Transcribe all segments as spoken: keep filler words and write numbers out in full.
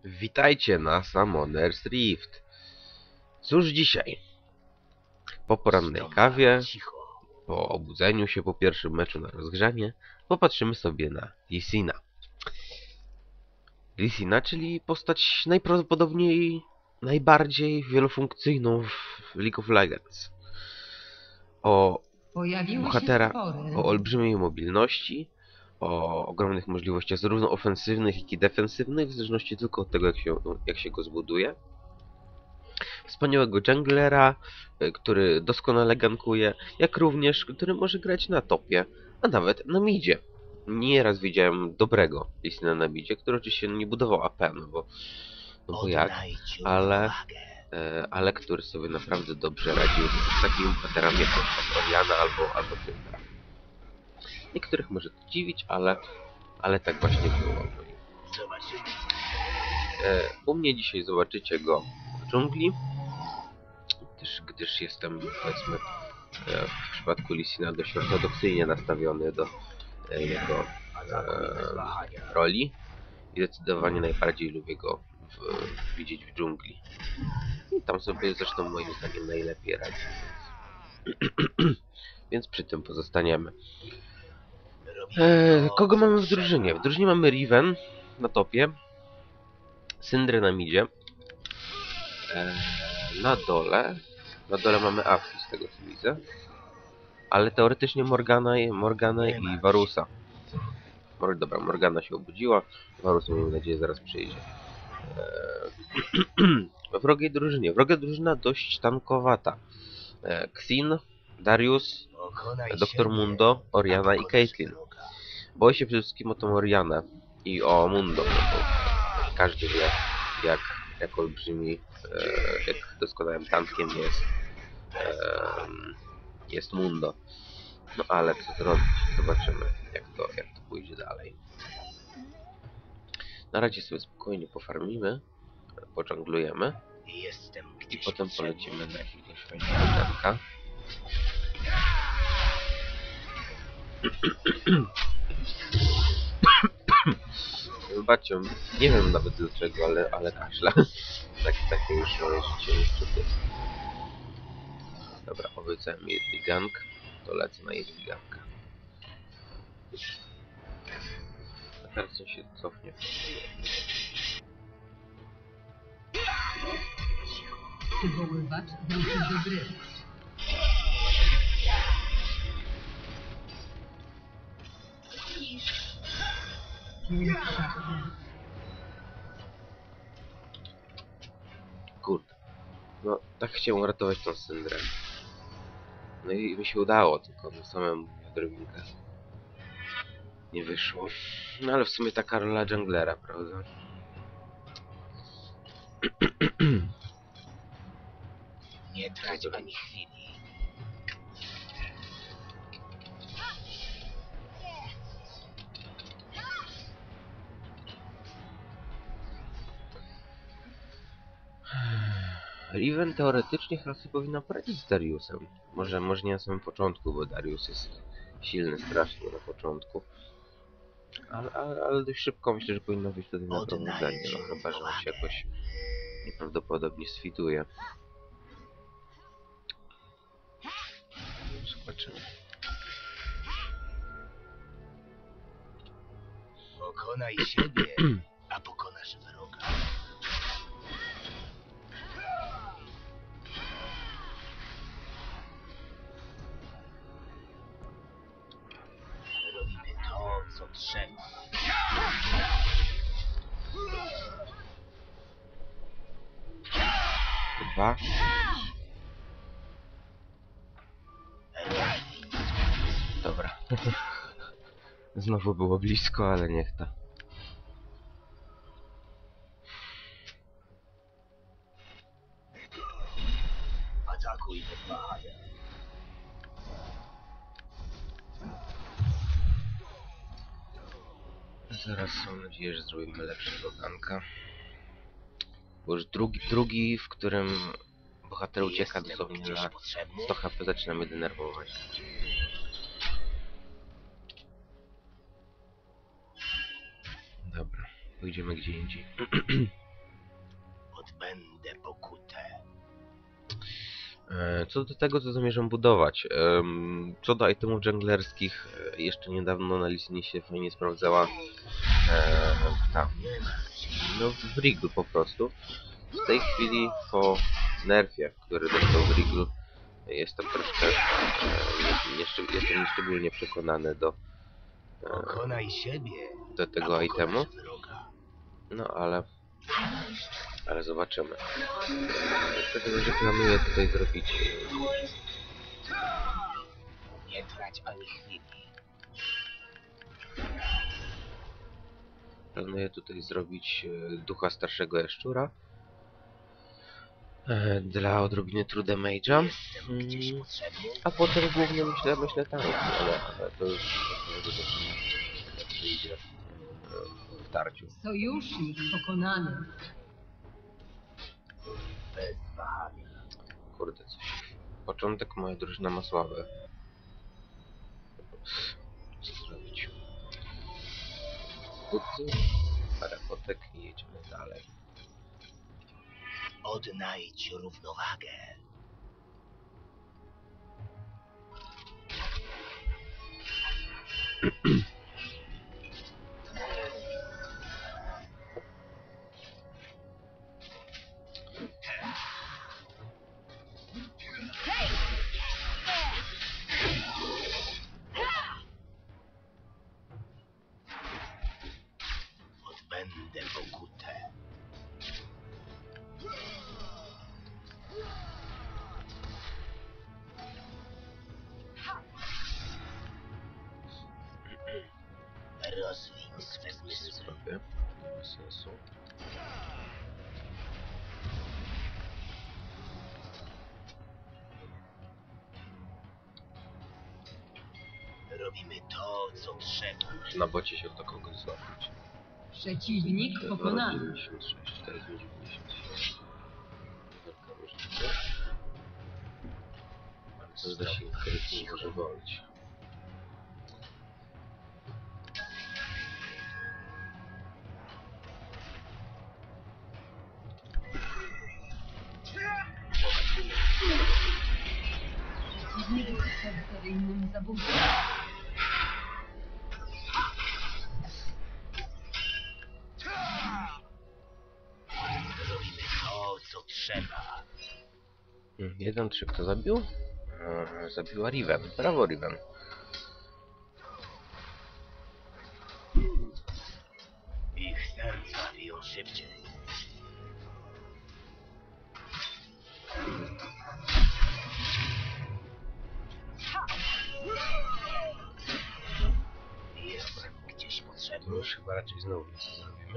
Witajcie na Summoner's Rift. Cóż dzisiaj? Po porannej kawie, po obudzeniu się po pierwszym meczu na rozgrzanie, popatrzymy sobie na Lissina. Lissina, czyli postać najprawdopodobniej najbardziej wielofunkcyjną w League of Legends. O bohatera o olbrzymiej mobilności, o ogromnych możliwościach zarówno ofensywnych, jak i defensywnych, w zależności tylko od tego, jak się, jak się go zbuduje. Wspaniałego junglera, który doskonale gankuje, jak również, który może grać na topie, a nawet na midzie. Nieraz widziałem dobrego Lissina na midzie, który oczywiście nie budował A P, no bo, no bo jak, ale, ale który sobie naprawdę dobrze radził z takimi bohaterami jak Orianna albo, albo Syndra. Niektórych może to dziwić, ale, ale tak właśnie było. U mnie dzisiaj zobaczycie go w dżungli, gdyż, gdyż jestem, powiedzmy, w przypadku Lissina dość ortodoksyjnie nastawiony do jego e, roli i zdecydowanie najbardziej lubię go w, widzieć w dżungli. I tam sobie zresztą moim zdaniem najlepiej radzi. Więc przy tym pozostaniemy. E, kogo mamy w drużynie? W drużynie mamy Riven na topie, Syndrę na midzie, e, na dole na dole mamy Afi, z tego co widzę, ale teoretycznie Morgana, Morgana i Varusa. Dobra, Morgana się obudziła, Varus, miejmy nadzieję, zaraz przyjdzie. Eee, wrogiej drużynie. Wroga drużyna dość tankowata. Eee, Xin, Darius, Doktor Mundo, Orianna i Caitlyn. Boję się przede wszystkim o tą Oriannę i o Mundo, bo każdy wie, jak, jak olbrzymi, eee, jak doskonałym tankiem jest, eee, jest Mundo. No ale co zrobić? Zobaczymy, jak to, jak to pójdzie dalej. Na razie sobie spokojnie pofarmimy, poczanglujemy i potem polecimy na jakiegoś fajnego ganka. Wybaczcie, nie wiem nawet dlaczego, ale, ale kaszla. Tak, takie już moje życie niestety. Dobra, obiecałem jedli gank, to lecę na jedli ganka. A teraz on się cofnie. Przywoływacz wrócił do gry. Kurde. No, tak chciałem uratować tą Syndrę. No i mi się udało, tylko na samym odrobinkę nie wyszło. No ale w sumie taka rola junglera, prawda? Nie trać ani chwili. Riven teoretycznie chyba sobie powinna poradzić z Dariusem. Może, może nie na samym początku, bo Darius jest silny strasznie na początku. Ale, ale, ale dość szybko myślę, że powinno być wtedy na prowadzenie. No chyba, że on się jakoś nieprawdopodobnie sfiduje. Zobaczymy. Pokonaj siebie, a pokonasz wroga. Robimy to, co trzeba. Dwa. Dobra. Znowu było blisko, ale niech to. Atakuj bez wahania. Zaraz mam nadzieję, że zrobimy lepszego ganka. Bo już drugi, drugi, w którym bohater ucieka dosłownie na sto H P, zaczyna mnie denerwować. Dobra, pójdziemy gdzie indziej. Odbędę pokutę. E, Co do tego, co zamierzam budować. Em, Co do itemów junglerskich, e, jeszcze niedawno na liście się fajnie sprawdzała e, ta, no w Wriglu po prostu. W tej chwili po nerfie, który dostał Wrigl, jestem troszkę e, nieszczeg- jestem nieszczególnie przekonany do, e, Pokonaj siebie, do a tego pokonasz itemu. wroga. No ale ale zobaczymy. W każdym razie planuję tutaj zrobić Nie trać ani chwili. Planuję tutaj zrobić e, ducha starszego jaszczura e, dla odrobiny true damage'a. Jestem gdzieś Mm, potrzebny. a potem głównie myślę, myślę tank, ale, ale to już to już przyjdzie e, w tarciu. Sojusznik pokonany. Bez wahania. Kurde, coś. Początek moja drużyna ma słabe. Co zrobić? Kucy, parę potek i jedziemy dalej. Odnajdź równowagę. Odbędę pokutę. Rozwiń swe Nie zmysły. zrobię. Nie ma sensu. Robimy to, co trzeba. Na bocie się do kogoś złapać. Przeciwnik To jest pokonany. dziewięćdziesiąt sześć, to jest dziewięćdziesiąt sześć. Wielka różnica. Ale co z zasięgu nie może wolić. Przeciwnik jest seryjnym zabójcą. Robimy to, co trzeba. Hmm, jeden, trzy, kto zabił? Eee, zabiła Riven. Brawo, Riven. Ich serca biją szybciej. Jestem gdzieś potrzebny. No już chyba raczej znowu nic nie zrobimy.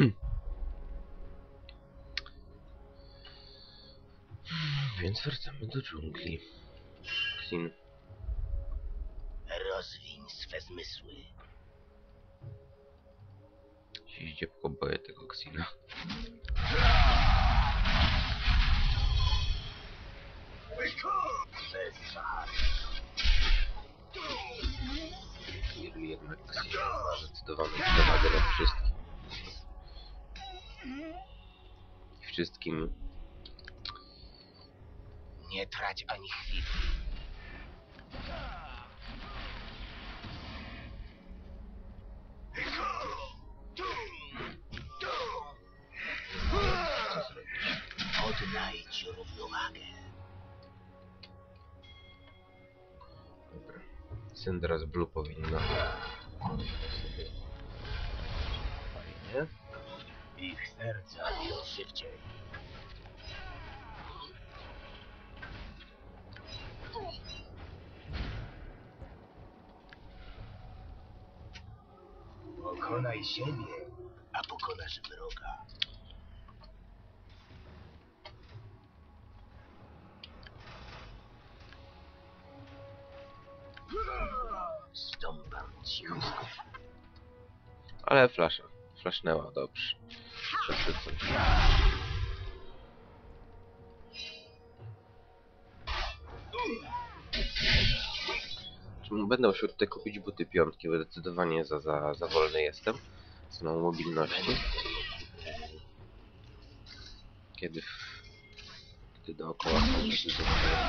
Więc wracamy do dżungli. Xin. Rozwiń swe zmysły. Się zdziepko boję tego Xina. Bez wahania. Jeżeli jednak Xin ma zdecydowaną przewagę nad wszystkim. I wszystkim. Nie trać ani chwili. Co zrobić? Odnajdź równowagę. Dobra. Syndra z Blue powinna. Fajnie. Ich serca biją szybciej. Pokonaj siebie, a pokonasz wroga. Stąpam cichutko. Ale flasza. Flashnęła, dobrze. Przechwycę. Będę musiał tutaj kupić buty piątki, bo zdecydowanie za, za, za wolny jestem. Z małą mobilności. Kiedy, kiedy dookoła są takie rzeczy.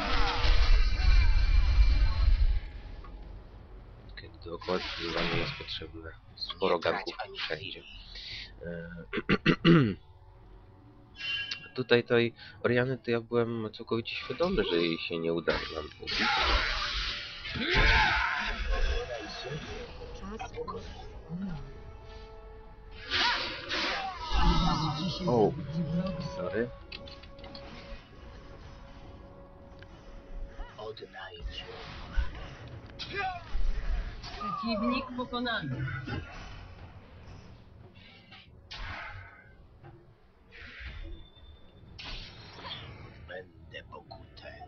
Kiedy dookoła zdecydowanie jest potrzebne sporo ganków wszędzie. Tutaj tej Oriany to ja byłem całkowicie świadomy, że jej się nie uda nam ubić. O, sorry. Odnajdź Przeciwnik pokonany. będę pokutę.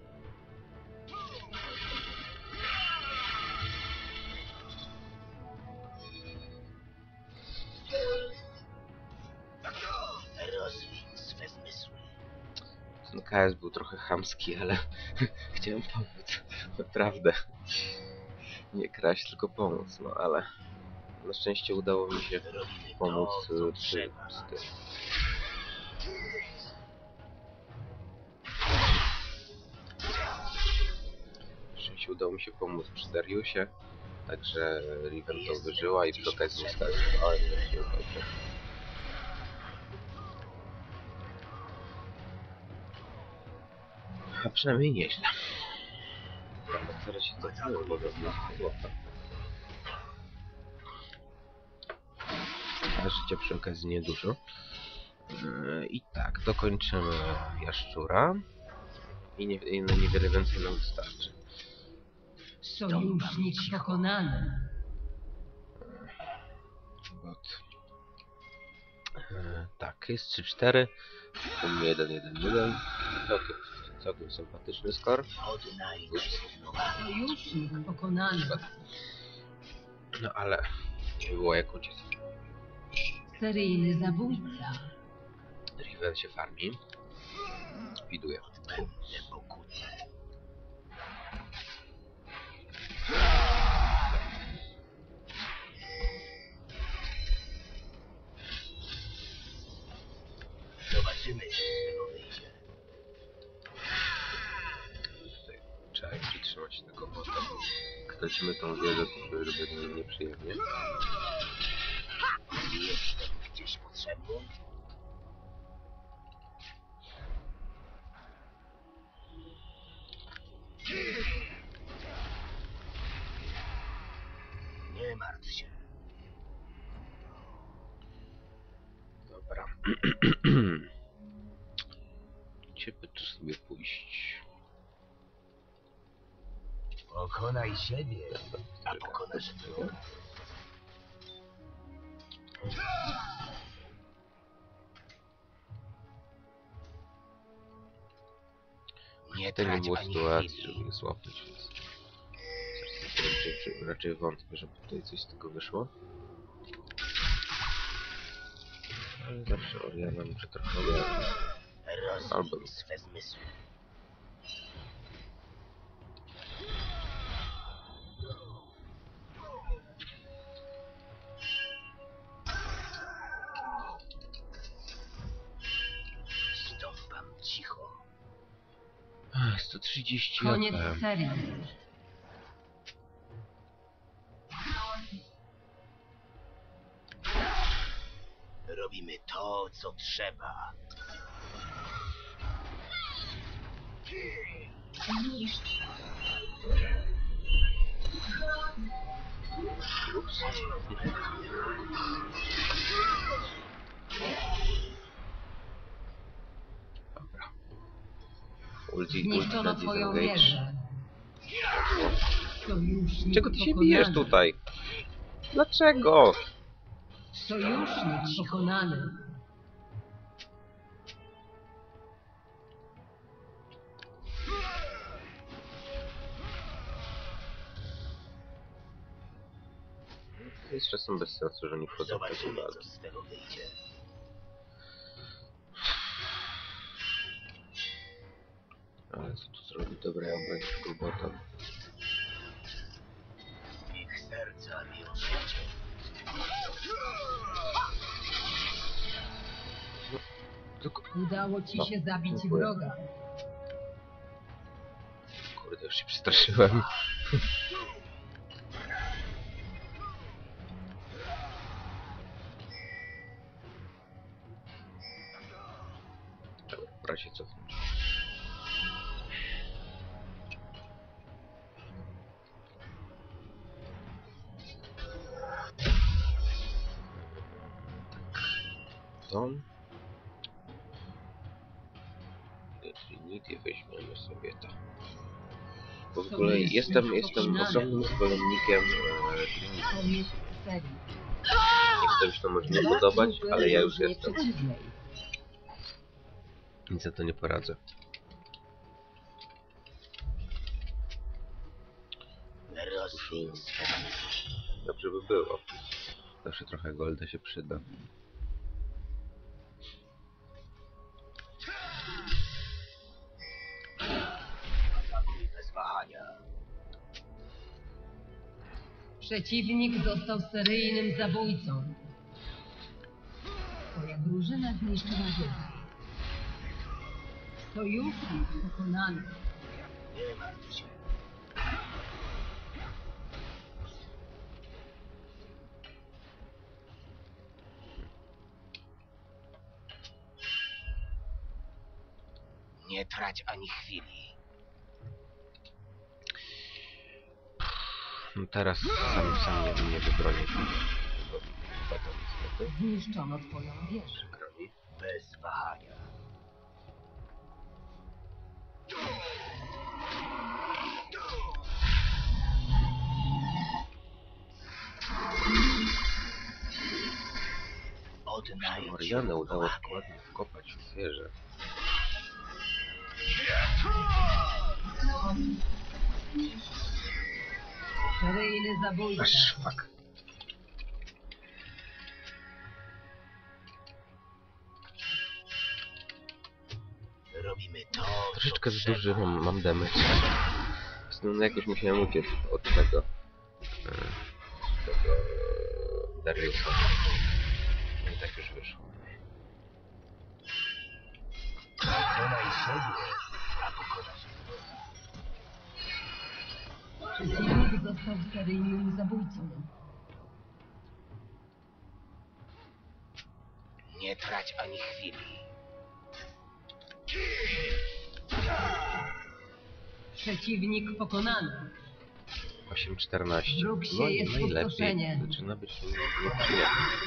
Rozwiń swe zmysły. Ten K S był trochę chamski, ale chciałem pomóc. Naprawdę. Nie kraść, tylko pomóc, no ale na szczęście udało mi się pomóc y, przy, z tym. Na szczęście udało mi się pomóc przy Dariusie, także Riven to wyżyła i przy okazji nie skazywałem, więc się dobrze. A przynajmniej nieźle. Prawda, teraz się cofnęło, bo wezmę złota. A życia przy okazji niedużo. Yy, I tak, dokończymy Jaszczura. I, nie, i na niewiele więcej nam wystarczy. Sojusznik pokonany. Bot. Yy, tak, jest trzy cztery. jeden jeden jeden. Całkiem, całkiem sympatyczny skor. Sojusznik pokonany. No ale nie było jak uciec. Seryjny zabójca. Riven się farmi. Widuje. Będę pokutę. Zobaczymy, co z tego wyjdzie. Tutaj trzeba przytrzymać tego bota. Jak stracimy tą wieżę, to będzie nie, nieprzyjemnie. Jestem gdzieś potrzebny? Nie martw się. Dobra. Gdzie by tu sobie pójść? Pokonaj siebie, a pokonasz wroga. Nie To nie trać było ani sytuacji, chwili. żeby mnie złapać, więc raczej, raczej wątpię, żeby tutaj coś z tego wyszło. Ale zawsze Oriana muszę trochę ogarnąć. Albo Rozwij swe zmysły. Stąpam cicho. Ach, sto trzydzieści Koniec A P. serii. Robimy to, co trzeba. Ups. Dobra. Ulti, Zniszczono ulti twoją disengage. wieżę. Sojusznik Czego ty się pokonany. bijesz tutaj? Dlaczego? Sojusznik pokonany. To jest czasem bez sensu, że nie wchodzą w taką Zobaczymy, bazę. co z tego wyjdzie. Ale co tu zrobić? Dobra, ja obronię tego bota. Ich serca biją szybciej. Tylko... Udało ci No, się zabić dziękuję. wroga. Kurde, już się przestraszyłem. Dobra, pora się cofnąć. Co? Trinity weźmiemy sobie to. Bo w ogóle jestem, jestem ogromnym zwolennikiem e, Trinity. Koniec serii. Niektórym się to może nie Dwa podobać, trupy ale ja już różnie jestem. przeciwnej. Nic za to nie poradzę. Rozwin swe zmysły. Dobrze by było. Zawsze trochę golda się przyda. Atakuj bez wahania. Przeciwnik został seryjnym zabójcą. Twoja drużyna zniszczyła wieżę. Sojusznik pokonany. Nie martw się. Nie trać ani chwili. No teraz sam, sam nie, nie wybronię się. Bo chyba to niestety. Zniszczono twoją wieżę. Broni. Bez wahania. Odnajdź Marianę udało się równowagę. ładnie wkopać w wieżę. Seryjny zabójca. Aż fuck. Robimy to, Troszeczkę co za duży trzeba. mam, mam damage. No jakoś musiałem uciec od tego. e, Tego Dariusa. I tak już wyszło. Wykonaj siebie, a pokonasz wroga. Przeciwnik został seryjnym zabójcą. Nie trać ani chwili. Przeciwnik pokonany. osiem czternaście. Wróg się No i jest najlepiej. pustoszenie. Zaczyna być nieprzyjemnie.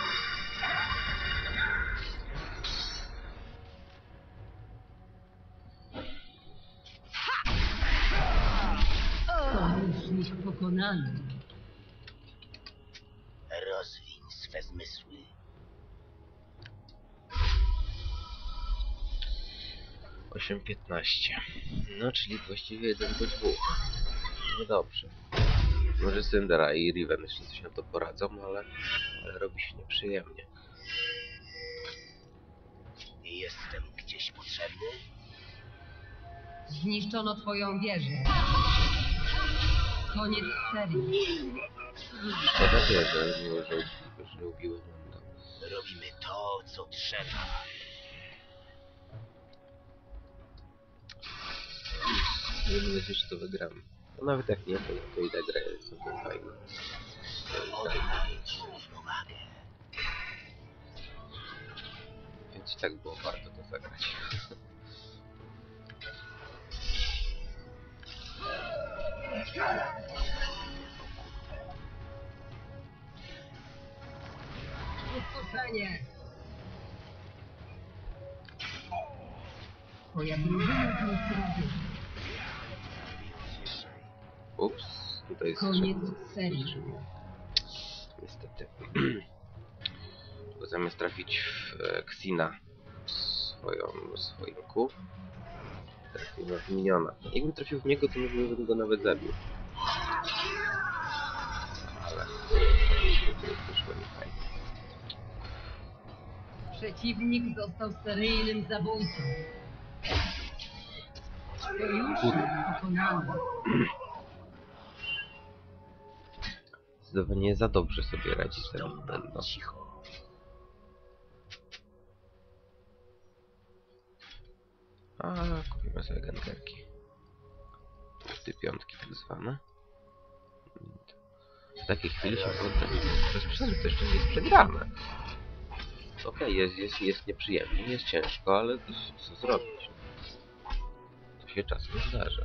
Sojusznik pokonany. Rozwiń swe zmysły. osiem piętnaście. No, czyli właściwie jeden do dwóch. No dobrze. Może Syndra i Riven jeszcze coś na to poradzą, ale, ale robi się nieprzyjemnie. Jestem gdzieś potrzebny? Zniszczono twoją wieżę. Koniec serii. Szkoda wie, że, że, że ubiłem Mondo. Robimy to, co trzeba. Miejmy nadzieję, że to wygramy. No nawet jak nie, to, to i ta gra jest całkiem fajna. Odnajdź równowagę. Więc i tak było warto to zagrać. Pustoszenie. Twoja drużyna zniszczyła wieżę. Ups, tutaj Koniec strzelił. serii. Strzelił. Niestety. Bo zamiast trafić w e, Xina swoją, swoim Q, trafił w miniona. Jakbym trafił w niego, to może bym go nawet zabił. Ale wyszło nie fajnie. Przeciwnik został seryjnym zabójcą. Sojusznik pokonany. Zdecydowanie za dobrze sobie radzi z tym Stąpam Nintendo. cicho. A, kupimy sobie gankerki. Ty piątki tak zwane. W takiej chwili się włącza. Bez przesady to jeszcze nie jest przegrane. Okej, okay, jest, jest, jest nieprzyjemnie, jest ciężko, ale co zrobić? To się czasem zdarza.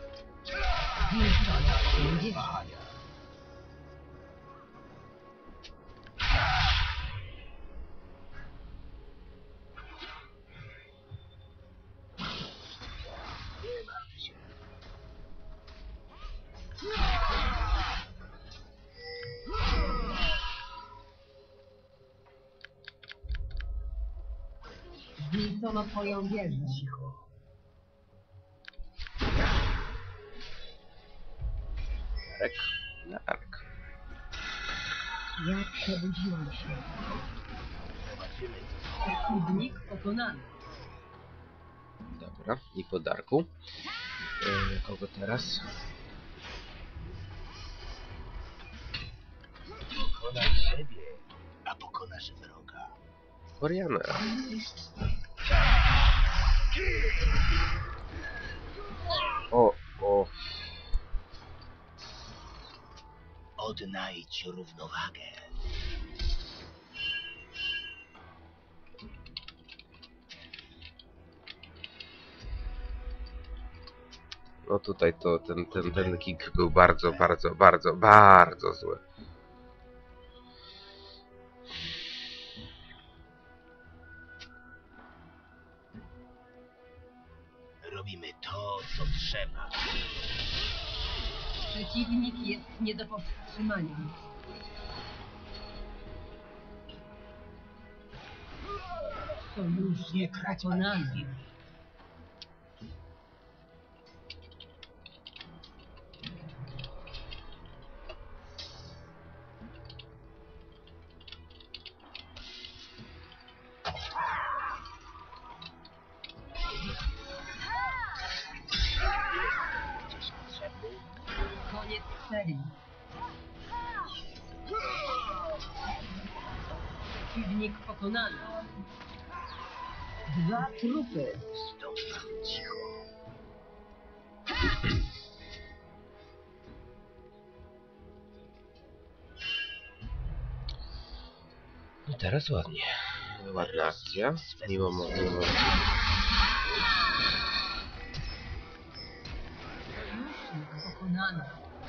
Zniszczono twoją wieżę. Jarek, Jarek. Ja przebudziłam się. Przeciwnik pokonany. Dobra, i po Darku. Yy, kogo teraz? Pokonasz siebie, a pokonasz wroga. Orianę. O, o. Odnajdź równowagę. No tutaj to ten, ten, ten kick był bardzo, bardzo, bardzo, bardzo zły. Robimy to, co trzeba. Przeciwnik jest nie do powstrzymania. Sojusznik pokonany. Gdzieś potrzebny? Koniec serii. Przeciwnik pokonany. Dwa trupy. Zdążam cicho. No teraz ładnie. Ładna akcja. Mimo mimo. Sojusznik pokonany.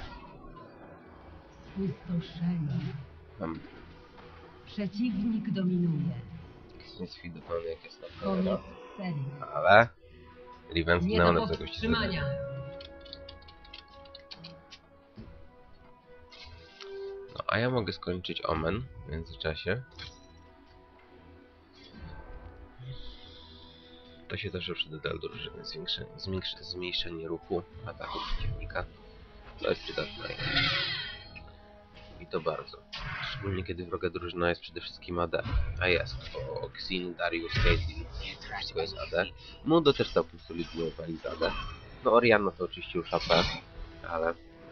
Spustoszenie. Mam Przeciwnik dominuje. nieswidowany jak jest na Koniec kamera. serii. Ale Riven Nie zginęła do na czegoś. powstrzymania. No a ja mogę skończyć Omen w międzyczasie. To się też przyda dla drużyny. Zwiększenie, zmniejszenie, zmniejszenie ruchu ataku przeciwnika. To jest przydatne. I to bardzo. Szczególnie kiedy wroga drużyna jest przede wszystkim A D. A jest. O Xin, Darius, Caitlyn. Wszystko jest A D. Mundo też całkiem solidnie wali z A D. No Orianna to oczywiście już A P. Ale...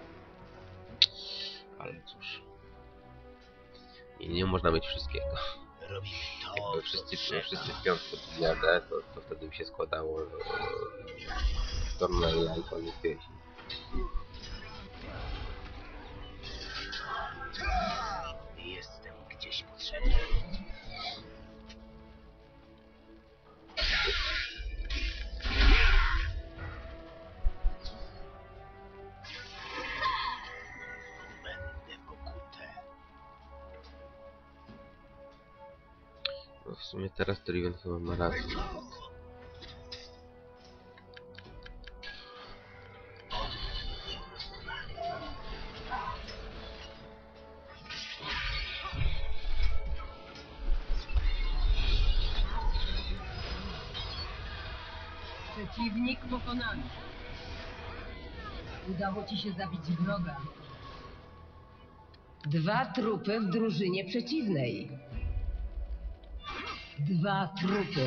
Ale cóż. Nie, nie można mieć wszystkiego. Robimy to, Jakby co wszyscy, trzeba. wszyscy w piątkę byli A D, to, to wtedy by się składało Stormleya i koniec pieśni. Jestem gdzieś potrzebny. Będę pokutę. No w sumie teraz to Riven chyba ma rację. Przeciwnik pokonany. Udało ci się zabić wroga. Dwa trupy w drużynie przeciwnej. Dwa trupy.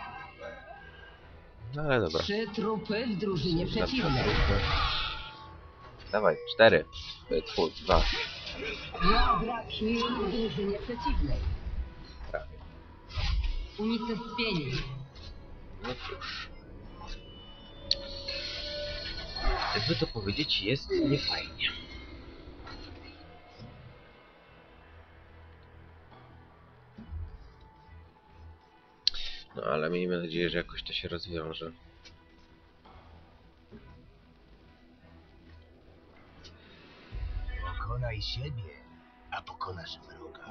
No ale dobra. Trzy trupy w drużynie Dobra, przeciwnej. dobra. Dawaj, cztery. Tfu, dwa. Quadra kill w drużynie przeciwnej. Prawie. Unicestwienie. No cóż. jakby to powiedzieć, jest niefajnie. No ale miejmy nadzieję, że jakoś to się rozwiąże. Pokonaj siebie, a pokonasz wroga.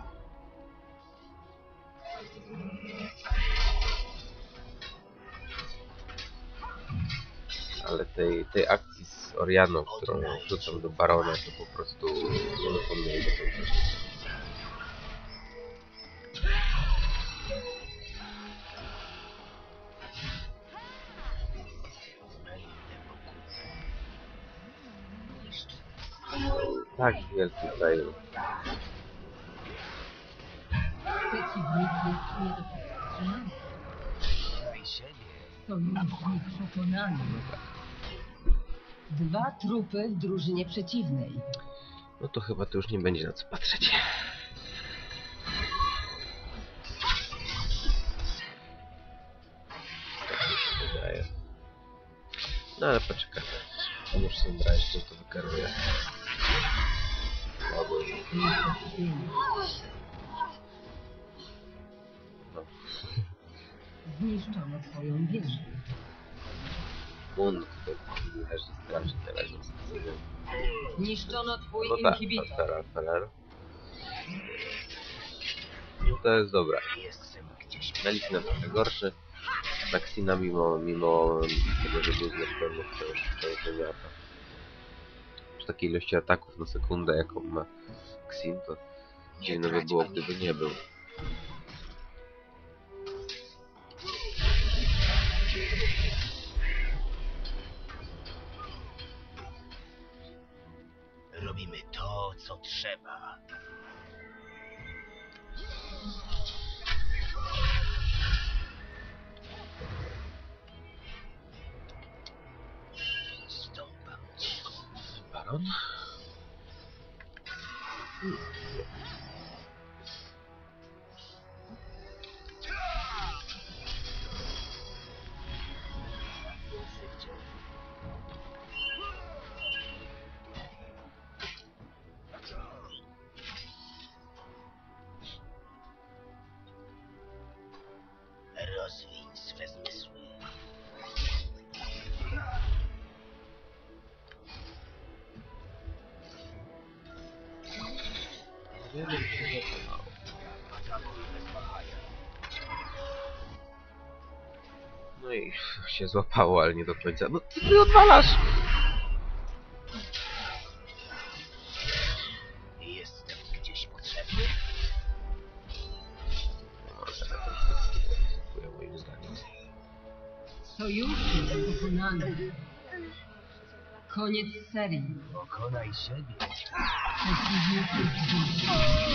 Ale tej, tej akcji z Orianą, którą wrzucam do Barona, to po prostu nie zapomnę do końca. Tak, wielki fail. Przeciwnik jest nie do powstrzymania. Pokonaj siebie. Sojusznik pokonany. Dwa trupy w drużynie przeciwnej. No to chyba to już nie będzie na co patrzeć. Tak mi się wydaje. No ale poczekamy. On już Syndra jeszcze to wykaruje. O Boże. No. Zniszczono twoją wieżę. Mund tutaj leży strasznie, leży sobie. Zniszczono twój No tak, inhibitor. Feral, Feral. No to jest dobra. Jestem gdzieś. Melikna trochę gorszy. Naxina mimo, mimo tego, że był zniszczony, wciąż wciąż wymiata. Przy takiej ilości ataków na sekundę, jaką ma Xin, to dziwne by było, gdyby nie był. Robimy to, co trzeba. Stąpam cicho. Baron? Rozwiń swe zmysły. Wiele mi się zaczynało. No i się złapało, ale nie do końca. No co ty odwalasz? Jestem gdzieś potrzebny. No, teraz to dziękuję moim zdaniem. Sojusznik pokonany. Koniec serii. Pokonaj siebie. Przeciwnik jest zniszczony.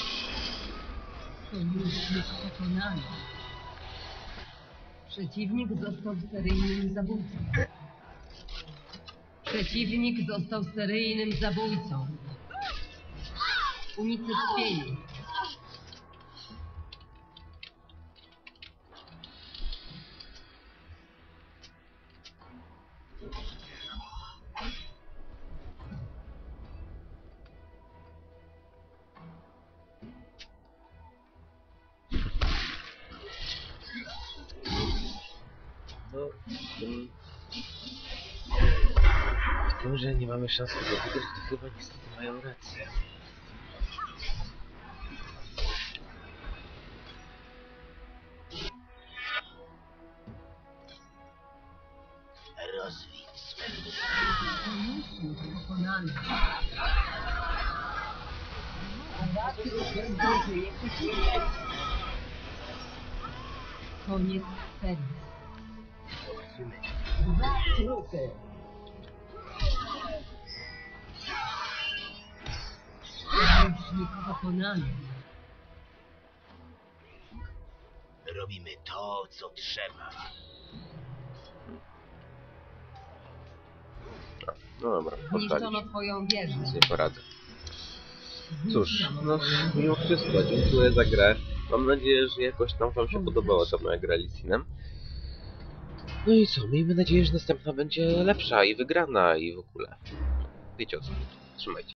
Sojusznik pokonany. Przeciwnik został seryjnym zabójcą. Przeciwnik został seryjnym zabójcą. Unicestwienie. No, mm, w tym, że nie mamy szans na wygrać, to chyba niestety mają rację. Rozwiń swe zmysły. Sojusznik pokonany. Dwa trupy w drużynie przeciwnej. Koniec serii. Zobaczymy. Dwa trupy. Sojusznik pokonany. Robimy to, co trzeba. No dobra, Zniszczono poddali. twoją wieżę. Nic nie poradzę. Cóż, no mimo wszystko dziękuję za grę. Mam nadzieję, że jakoś tam wam się podobała ta moja gra Lee Sinem. No i co, miejmy nadzieję, że następna będzie lepsza i wygrana i w ogóle. Wiecie o co. Trzymajcie.